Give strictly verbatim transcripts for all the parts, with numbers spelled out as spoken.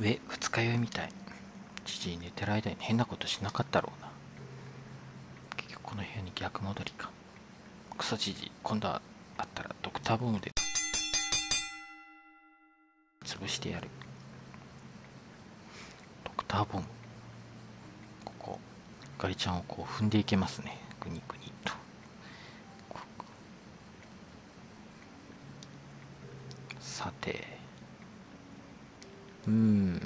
上二日酔いみたい。じじい寝てる間に変なことしなかったろうな。結局この部屋に逆戻りか。クソじじい、今度はあったらドクターボムで潰してやる。ドクターボム、ここガリちゃんをこう踏んでいけますね。グニグニと。さて、うーん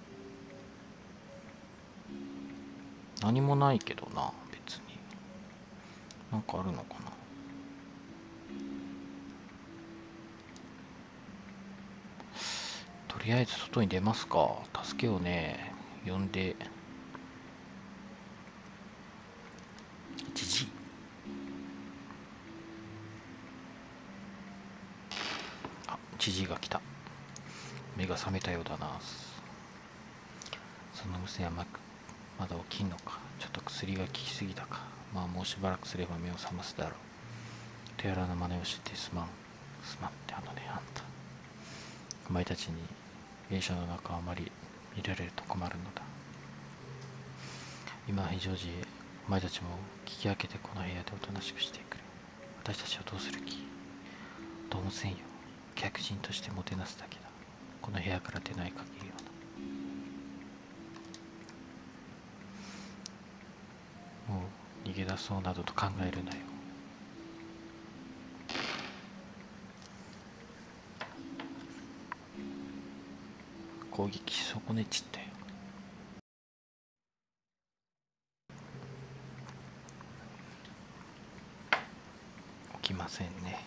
何もないけどな。別になんかあるのかな。とりあえず外に出ますか。助けをね呼んで。じじい、あ、じじいが来た。目が覚めたようだな。その娘はままだ起きんのか。ちょっと薬が効きすぎたか。まあもうしばらくすれば目を覚ますだろう。手荒な真似をしてすまん。すまんってあのね、あんた。お前たちに芸者の中をあまり見られると困るのだ。今は非常時へ、お前たちも聞き分けてこの部屋でおとなしくしてくれ。私たちはどうする気？どうもせんよ。客人としてもてなすだけだ。この部屋から出ない限りはな。もう逃げ出そうなどと考えるなよ。攻撃し損ねちったよ。起きませんね。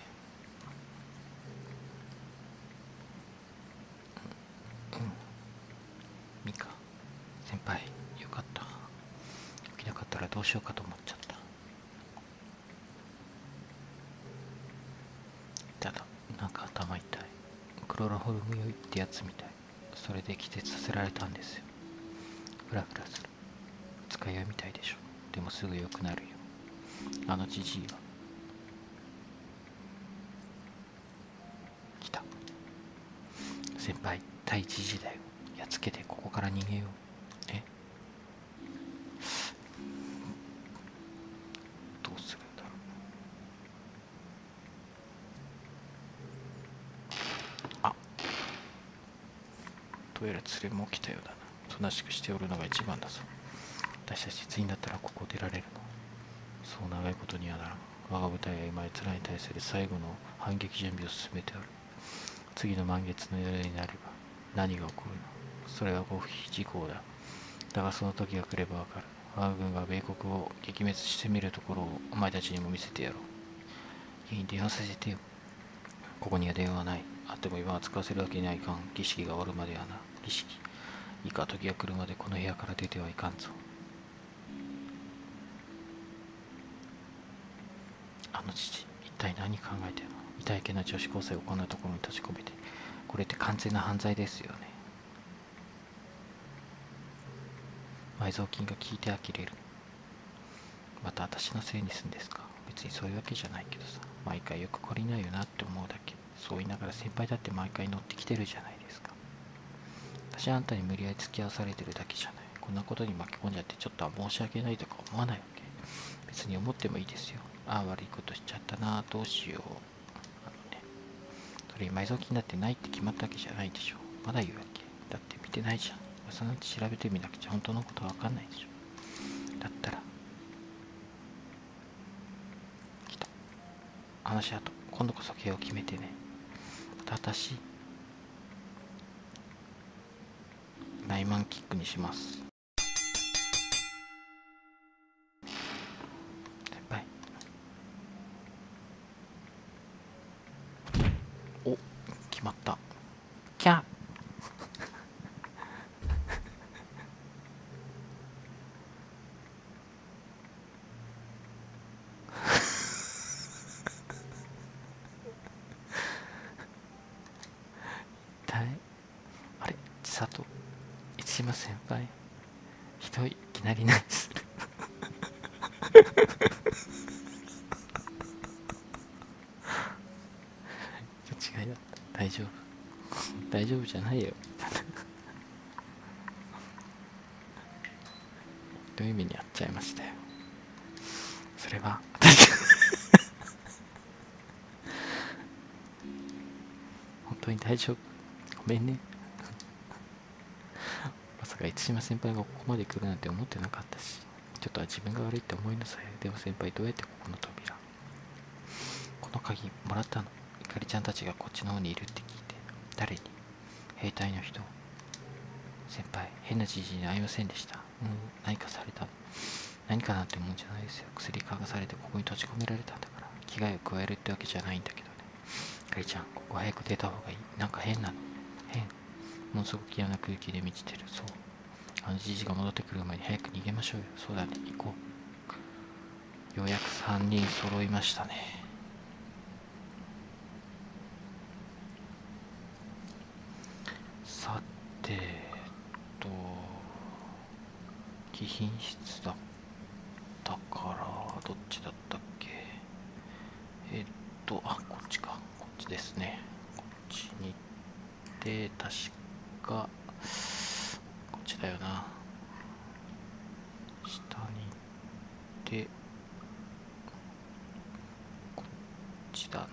ミカ先輩、よかった。起きなかったらどうしようかと思っちゃった。ただなんか頭痛い。クロロホルム酔いってやつみたい。それで気絶させられたんですよ。フラフラする。二日酔いみたいでしょ。でもすぐ良くなるよ。あのじじいは来た。先輩、対じじいだよ。やっつけてここから逃げよう。え、どうするんだろう。あ、どうやら連れも来たようだな。おとなしくしておるのが一番だぞ。私たちいつになったらここを出られるの。そう長いことにはならん。我が部隊は今奴らに対する最後の反撃準備を進めておる。次の満月の夜になれば何が起こるの。それは極秘事項だ。だがその時が来ればわかる。我が軍が米国を撃滅してみるところをお前たちにも見せてやろう。いい、電話させてよ。ここには電話はない。あっても今は使わせるわけにはいかん。儀式が終わるまではな。儀式。いいか、時が来るまでこの部屋から出てはいかんぞ。あの父、一体何考えてるの。痛いけな女子高生をこんなところに閉じ込めて。これって完全な犯罪ですよね。埋蔵金が効いて呆れる。また私のせいにすんですか。別にそういうわけじゃないけどさ。毎回よく懲りないよなって思うだけ。そう言いながら先輩だって毎回乗ってきてるじゃないですか。私はあんたに無理やり付き合わされてるだけじゃない。こんなことに巻き込んじゃってちょっとは申し訳ないとか思わないわけ。別に思ってもいいですよ。ああ、悪いことしちゃったな、どうしよう。あのね、それ埋蔵金だってないって決まったわけじゃないでしょ。まだ言うわけ。だって見てないじゃん。噂なんて調べてみなくちゃ本当のことは分かんないでしょ。だったら来た。話し合と今度こそ毛を決めてね。また私ナイマンキックにします。先輩、お、決まった。キャー。痛い。あれ、千里、一島先輩、ひどい、いきなりナイス。違いだった。大丈夫。大丈夫じゃないよ。 どい目に遭っちゃいましたよ。それは本当に大丈夫？ごめんね。まさか満島先輩がここまで来るなんて思ってなかったし、ちょっとは自分が悪いって思いなさい。でも先輩、どうやってここの扉、この鍵もらったの？ゆかりちゃんたちがこっちの方にいるって聞いて。誰に？兵隊の人。先輩、変なじじいに会いませんでした？うん、何かされたの？何かなんてもんじゃないですよ。薬嗅がされてここに閉じ込められたんだから。危害を加えるってわけじゃないんだけどね。ゆかりちゃん、ここ早く出た方がいい。なんか変なの。変。ものすごく嫌な空気で満ちてる。そう。あのじじが戻ってくる前に早く逃げましょうよ。そうだね、行こう。ようやくさんにん揃いましたね。さてと、貴賓室だったからどっちだったっけ。えっとあ、こっちか。こっちですね。こっちに行って確かこっちだよな。下に行ってこっちだな。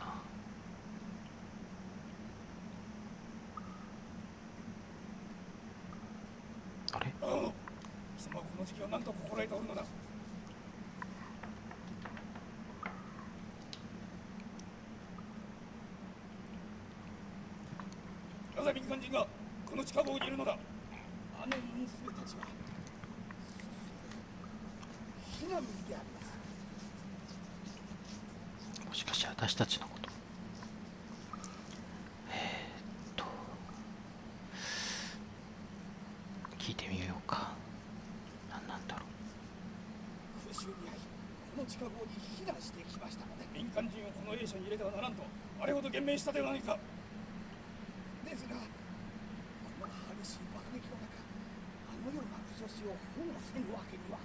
あれ？ 貴様はこの時期は何と心得ておるのだ。なぜ民間人がこの地下壕にいるのだ。あの娘たちは避難民であります。 もしかして私たちのこと。えー、っと聞いてみようか。何なんだろう。 空襲に遭いこの地下壕に避難してきましたので、民間人をこの営舎に入れてはならんとあれほど言明したではないか。ですがこの激しい爆撃の中、あのような武装しを保護せぬわけには。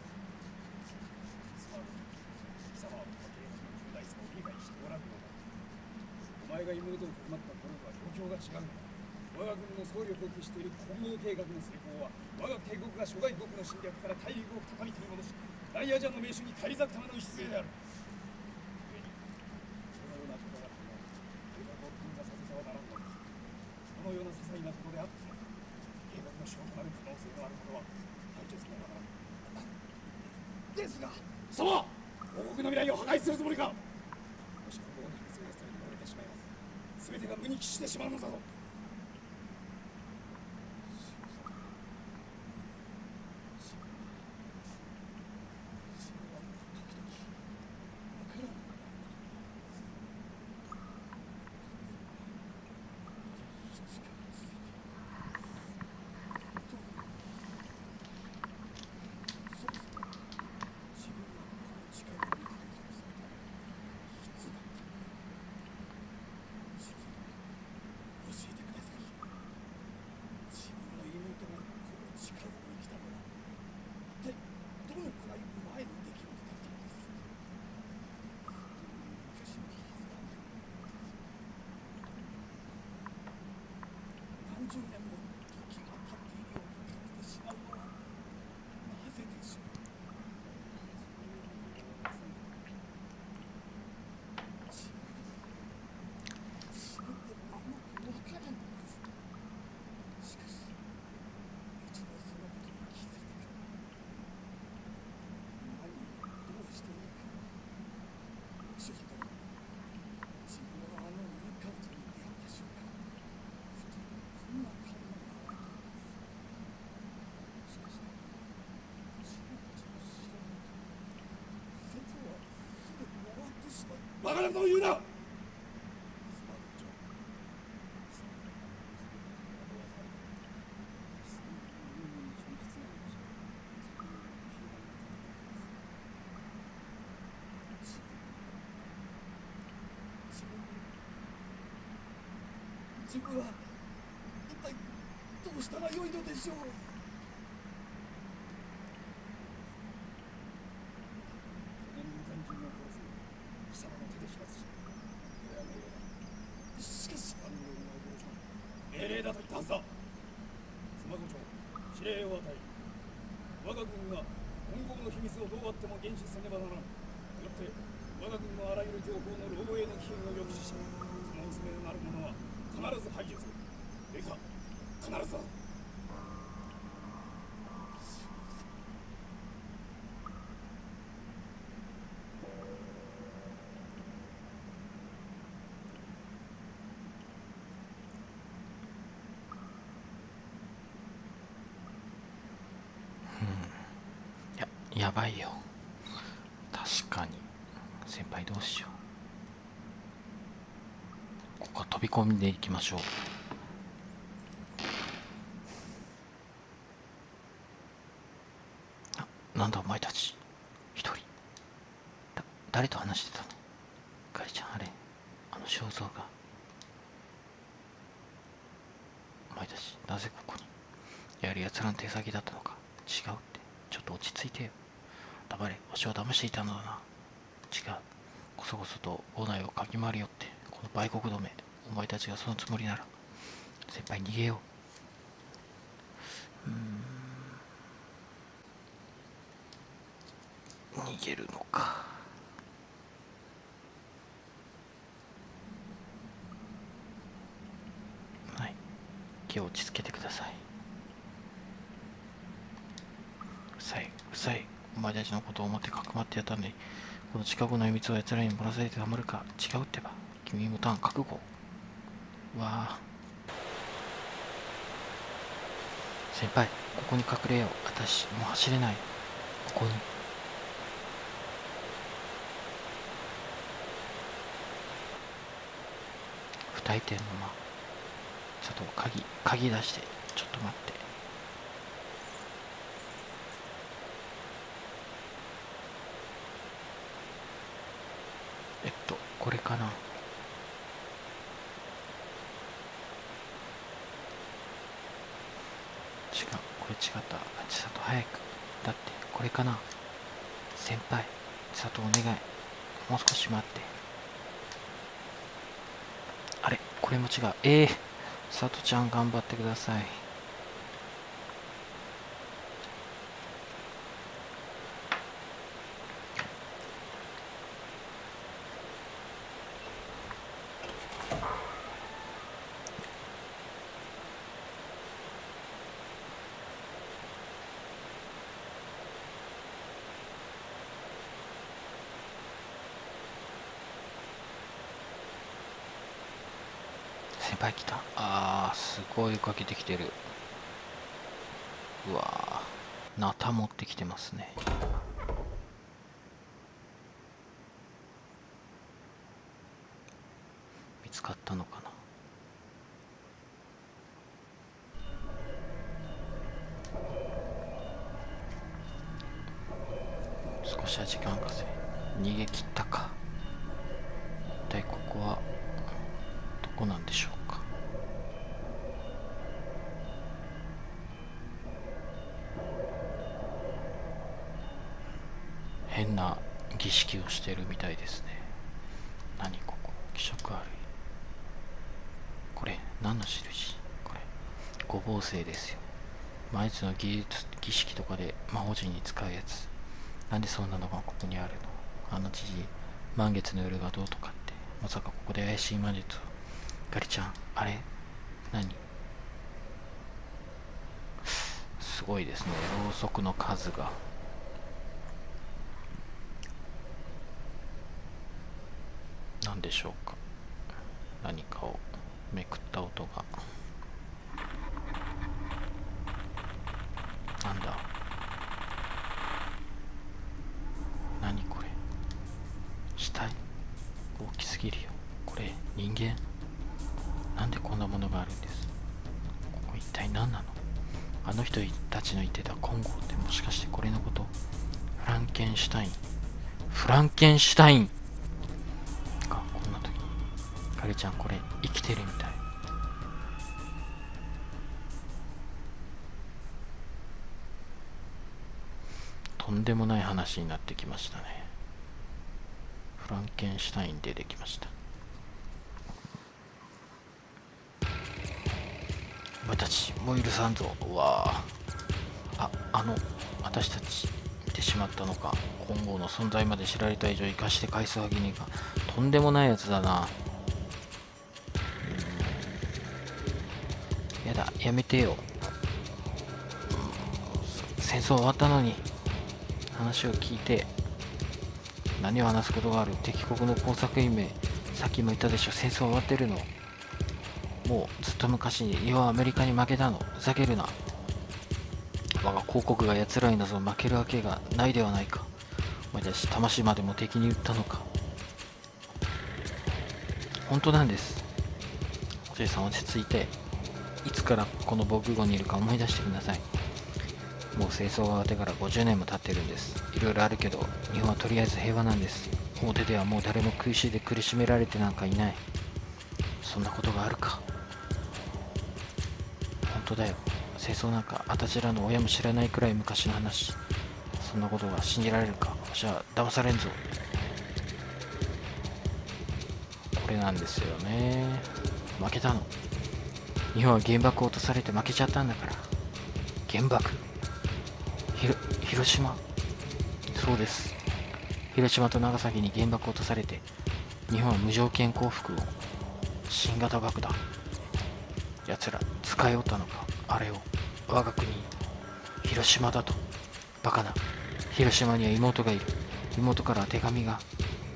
さあ、貴様はこの計画の重大さを理解しておらんのだ。お前が妹を振る舞った頃とは状況が違うのだ。我が軍の総力を期している混合計画の成功は、我が帝国が諸外国の侵略から大陸を再び取り戻し、大アジアの盟主に返り咲くための礎である。故にそのようなことがあっても計画を頓挫させてはならんのです。そのような些細なことであって計画の証となる可能性のあることは排除せねばならん。ですが、貴様、王国の未来を破壊するつもりか。もし今後の変装やさに言われてしまえば、全てが無に帰してしまうのだぞ。何十年も時が経っているように感じてしまうのはなぜでしょう。自分自分でもよくわからんのです。しかし一度そのことに気づいてから何をどうしていいか。主人殿、自分はあの民間人に出会った瞬間、ふとこんな考えが湧いたのです。もしかして自分たちの知らないと戦争はすでに終わってしまう。バカなことを言うな。スマート長、自分は一体どうしたらよいのでしょう。その民間人を殺す貴様の手で始末し、これは命令だ。しかし官僚には殺さん。命令だと言ったはずだ。スマゾ長、指令を与える。我が軍がをどうあっても厳守せねばならん。よって我が軍のあらゆる情報の漏洩の危険を抑止し、その薄めのなる者は必ず排除する。いいか、必ずだ。 やばいよ。確かに先輩どうしよう。ここは飛び込んでいきましょう。あ、なんだお前たち一人だ。誰と話してたの？かりちゃん、あれ、あの肖像が。お前たちなぜここに？やはり奴らの手先だったのか。違うって、ちょっと落ち着いてよ。黙れ、わしを騙していたのだな。違う、こそこそと校内をかき回りよって、この売国どめ。お前たちがそのつもりなら先輩逃げよう。うーん、逃げるのか。はい、気を落ち着けてください。うさいうさい、お前たちのことを思ってかくまってやったのに、この近くの秘密を奴らに漏らされてたまるか。違うってば、君もターン覚悟。わあ、先輩、ここに隠れよう。私もう走れない。ここに。不退転の間。ちょっと鍵鍵出して。ちょっと待って。えっとこれかな。違う、これ違った。千里早く。だってこれかな。先輩、千里お願い、もう少し待って。あれ、これも違う。ええー、千里ちゃん頑張ってください。先輩来た。あー、すごい追いかけてきてる。うわー、ナタ持ってきてますね。見つかったのかな。少しは時間稼い、逃げ切ったか。一体ここはどこなんでしょうか。変な儀式をしてるみたいですね。何ここ、気色悪い。これ何の印？これ五芒星ですよ。毎日の技術儀式とかで魔法陣に使うやつ。なんでそんなのがここにあるの？あの知事、満月の夜がどうとかって。まさかここで怪しい魔術を。ガリちゃん、あれ何？すごいですね、ろうそくの数が。何でしょうか。何かをめくった音が。なんだ、何これ。死体大きすぎるよ。これ人間？なんでこんなものがあるんです？ここ一体何なの？あの人たちの言ってた金剛ってもしかしてこれのこと？フランケンシュタイン。フランケンシュタインか。こんな時にカリちゃんこれ生きてるみたい。とんでもない話になってきましたね。フランケンシュタイン出てきました。お前たちもう許さんぞ。うわあ、ああの私たちてしまったのか。金剛の存在まで知られた以上生かして返すわけにか。とんでもないやつだな。やだ、やめてよ。戦争終わったのに。話を聞いて何を話すことがある。敵国の工作員名、さっきも言ったでしょ。戦争終わってるの。もうずっと昔に日本はアメリカに負けたの。ふざけるな。我が広告が奴らになぞ負けるわけがないではないか。お前たち魂までも敵に撃ったのか。本当なんです。おじいさん落ち着いて、いつからこの防空壕にいるか思い出してください。もう戦争が終わってからごじゅうねんも経ってるんです。いろいろあるけど日本はとりあえず平和なんです。表ではもう誰も空襲で苦しめられてなんかいない。そんなことがあるか。本当だよ。戦争なんかあたしらの親も知らないくらい昔の話。そんなことが信じられるか。じゃあ騙されんぞ。これなんですよね。負けたの。日本は原爆を落とされて負けちゃったんだから。原爆、ひろ広島。そうです。広島と長崎に原爆を落とされて日本は無条件降伏を。新型爆弾。奴ら使いよったのか、あれを。我が国広島だと。バカな。広島には妹がいる。妹からは手紙が。もう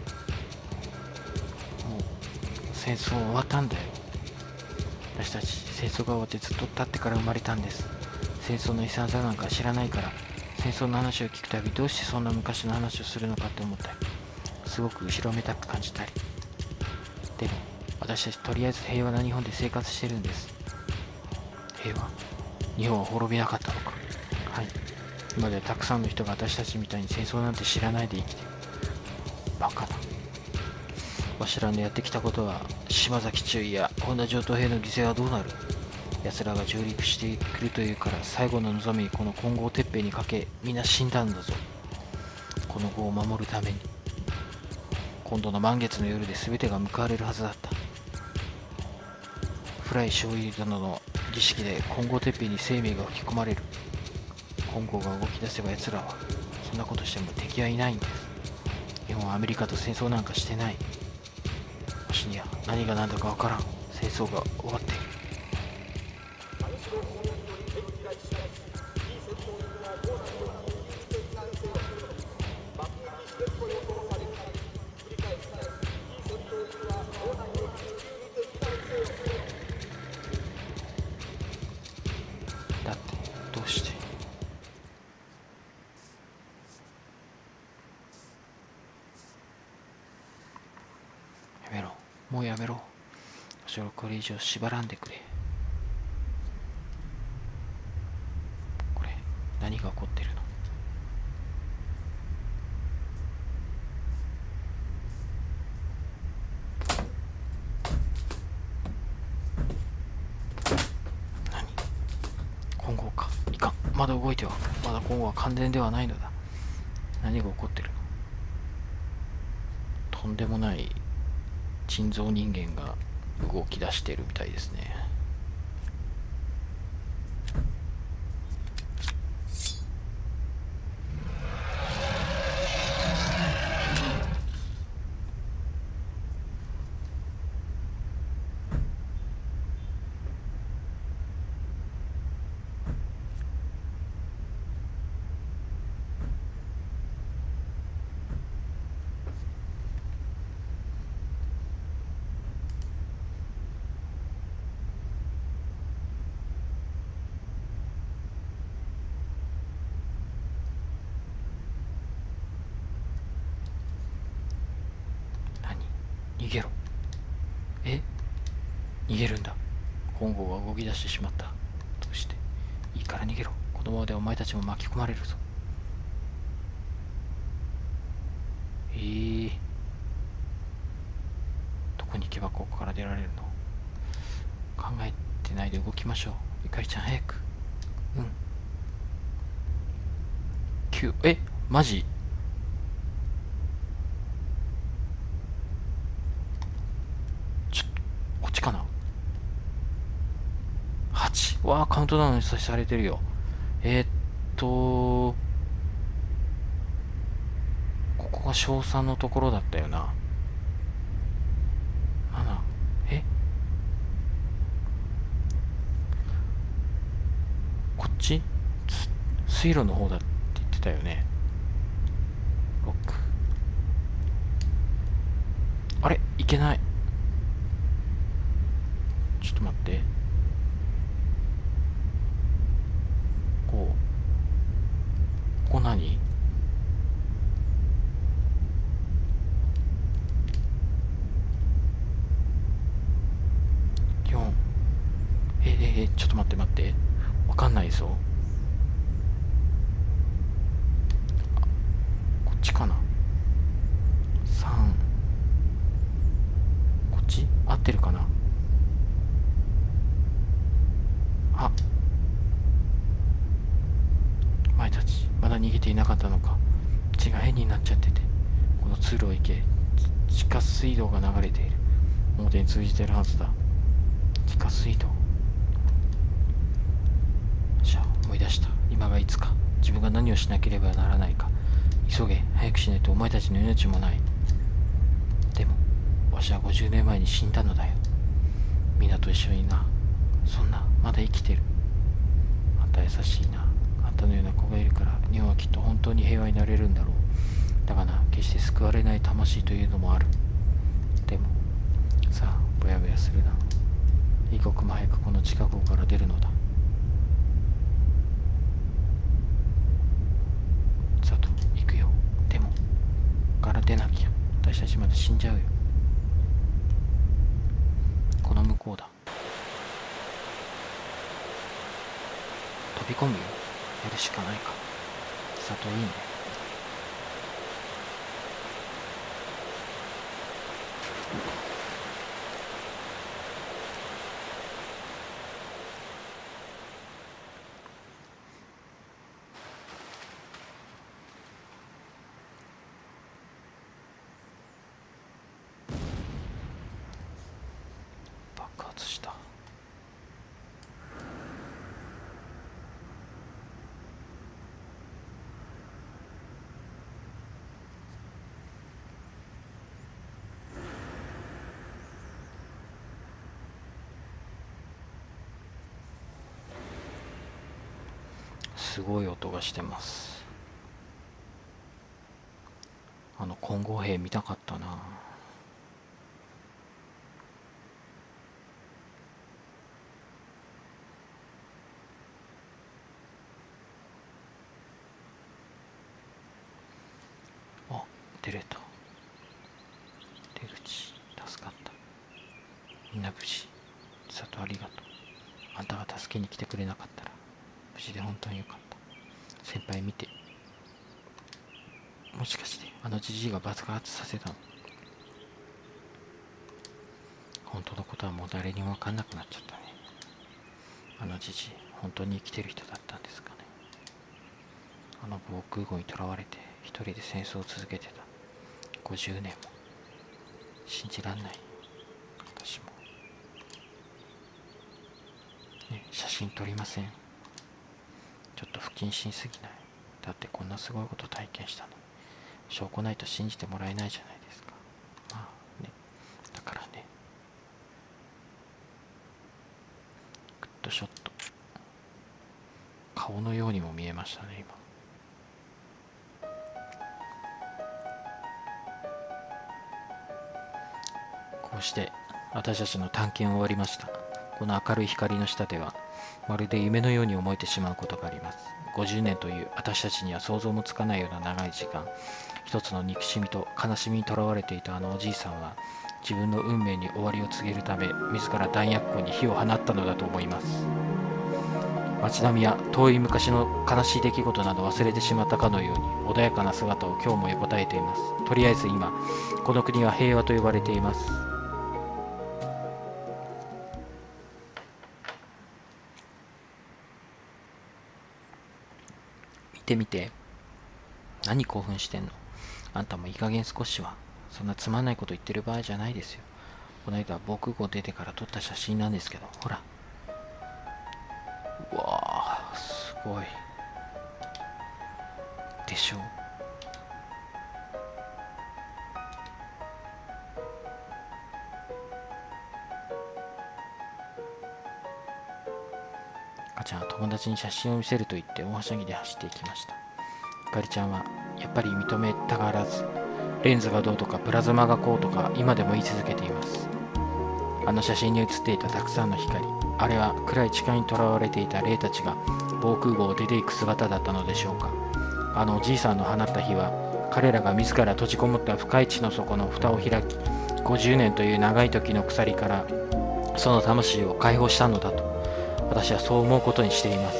戦争終わったんだよ。私たち戦争が終わってずっと経ってから生まれたんです。戦争の悲惨さなんか知らないから、戦争の話を聞くたびどうしてそんな昔の話をするのかって思ったり、すごく後ろめたく感じたり。でも私たちとりあえず平和な日本で生活してるんです。平和。日本は滅びなかったのか。はい。今ではたくさんの人が私たちみたいに戦争なんて知らないで生きてる。バカな。わしらのやってきたことは、島崎中尉や本田上等兵の犠牲はどうなる。奴らが上陸してくるというから、最後の望みこの金剛鉄兵にかけみんな死んだんだぞ。この号を守るために。今度の満月の夜で全てが報われるはずだった。フライ少尉殿の儀式で金剛鉄兵に生命が吹き込まれる。金剛が動き出せば奴らはそんなことしても敵はいないんです。日本はアメリカと戦争なんかしてない。わしには何が何だかわからん。戦争が終わっている。だってどうして。やめろ、もうやめろ。それをこれ以上縛らんでくれ。これ何が起こってるの。何。金剛か。いかん、まだ動いては。まだ金剛は完全ではないのだ。何が起こってるの。とんでもない人造人間が動き出しているみたいですね。逃げろ。え、逃げるんだ。金剛が動き出してしまった。どうして。いいから逃げろ。このままでお前たちも巻き込まれるぞ。えー、どこに行けばここから出られるの。考えてないで動きましょう。ゆかりちゃん早く。うん。きゅう、え、マジ。かな。はち。わあ、カウントダウンされてるよ。えー、っとここが小さんのところだったよな。ななえこっち水路の方だって言ってたよね。ろくあれいけない。ちょっと待って。こうここ何よんえええちょっと待って待ってわかんないぞ。こっちかな。さんこっち合ってるかな。あお前たちまだ逃げていなかったのか。血が変になっちゃってて、この通路を行け。地下水道が流れている。表に通じてるはずだ。地下水道。じゃあ思い出した。今がいつか自分が何をしなければならないか。急げ、早くしないとお前たちの命もない。でもわしはごじゅうねんまえに死んだのだよ。みんなと一緒にな。そんなまだ生きてる。あんた優しいな。あんたのような子がいるから日本はきっと本当に平和になれるんだろう。だがな、決して救われない魂というのもある。でもさあぼやぼやするな。一刻も早くこの地下壕から出るのだ。さと行くよ。でもから出なきゃ私たちまで死んじゃうよ。この向こうだ。飛び込むよ。やるしかないか。さといいね。爆発した。すごい音がしてます。あの混合兵見たかったな。あ、出れた。出口助かった。みんな無事。さとありがとう。あんたが助けに来てくれなかったら無事で本当によかった。先輩見て、もしかしてあのじじいが爆発させたの？本当のことはもう誰にも分かんなくなっちゃったね。あのじじい本当に生きてる人だったんですかね。あの防空壕にとらわれて一人で戦争を続けてた。ごじゅうねんも。信じらんない。私もね、写真撮りません？ちょっと不謹慎すぎない？だってこんなすごいこと体験したのに証拠ないと信じてもらえないじゃないですか。まあね、だからね。グッドショット。顔のようにも見えましたね今。こうして私たちの探検は終わりました。この明るい光の下ではまるで夢のように思えてしまうことがあります。ごじゅうねんという私たちには想像もつかないような長い時間、一つの憎しみと悲しみにとらわれていたあのおじいさんは自分の運命に終わりを告げるため自ら弾薬庫に火を放ったのだと思います。街並みや遠い昔の悲しい出来事など忘れてしまったかのように穏やかな姿を今日も横たえています。とりあえず今この国は平和と呼ばれています。見てみて。何興奮してんの？あんたもいい加減少しは。そんなつまんないこと言ってる場合じゃないですよ。この間防空壕出てから撮った写真なんですけど、ほら。うわー、すごいでしょ。 ちゃんは友達に写真を見せると言って大はしゃぎで走っていきました。ゆかりちゃんはやっぱり認めたがらず、レンズがどうとかプラズマがこうとか今でも言い続けています。あの写真に写っていたたくさんの光、あれは暗い地下にとらわれていた霊たちが防空壕を出ていく姿だったのでしょうか。あのおじいさんの放った火は彼らが自ら閉じこもった深い地の底の蓋を開き、ごじゅうねんという長い時の鎖からその魂を解放したのだと私はそう思うことにしています。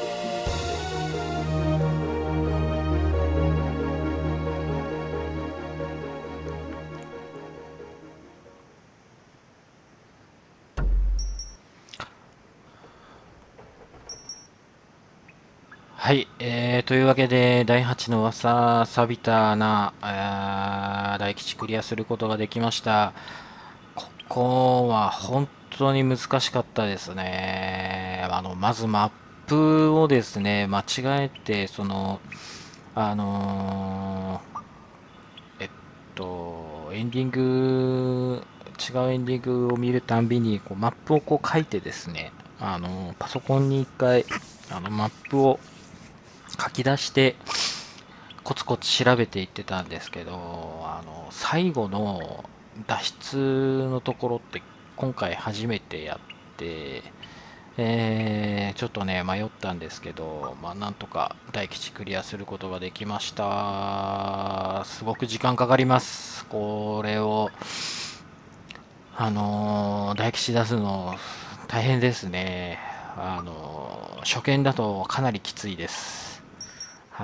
はい、えー、というわけでだいはちのわささびたな、えー、大吉クリアすることができました。ここは本当に難しかったですね。あのまずマップをですね間違えてそのあのー、えっとエンディング違うエンディングを見るたんびにこうマップをこう書いてですね、あのパソコンに一回あのマップを書き出してコツコツ調べていってたんですけど、あの最後の脱出のところって今回初めてやって、えー、ちょっとね迷ったんですけど、まあ、なんとか大吉クリアすることができました。すごく時間かかります。これをあのー大吉出すの大変ですね。あのー初見だとかなりきついです。はい。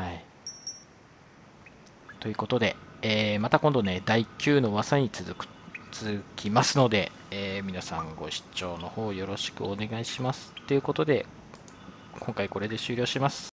ということで、えーまた今度ね、だいきゅうの技に続く続きますので、えー皆さんご視聴の方よろしくお願いします。ということで、今回これで終了します。